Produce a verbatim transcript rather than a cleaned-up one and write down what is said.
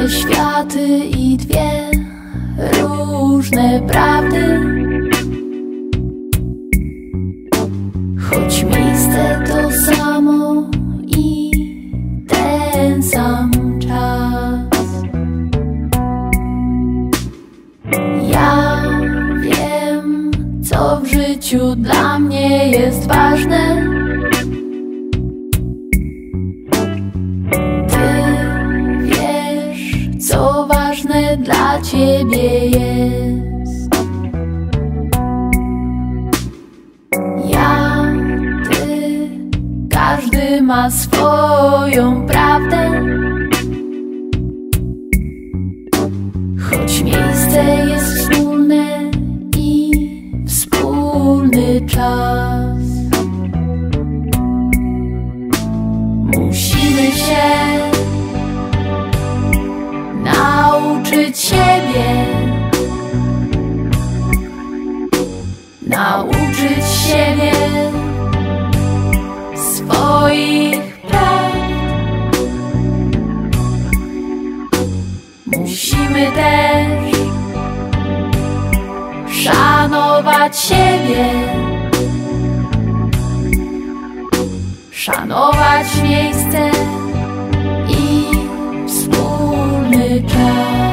różne światy i dwie różne prawdy. Choć miejsce to samo i ten sam czas. Ja wiem, co w życiu dla mnie jest ważne. Co ważne dla ciebie jest. Ja, ty, każdy ma swoją prawdę. Choć miejsce jest wspólne i wspólny czas. Musimy się nauczyć siebie, nauczyć siebie swoich prawd. Musimy też szanować siebie, szanować miejsce i wspólny czas.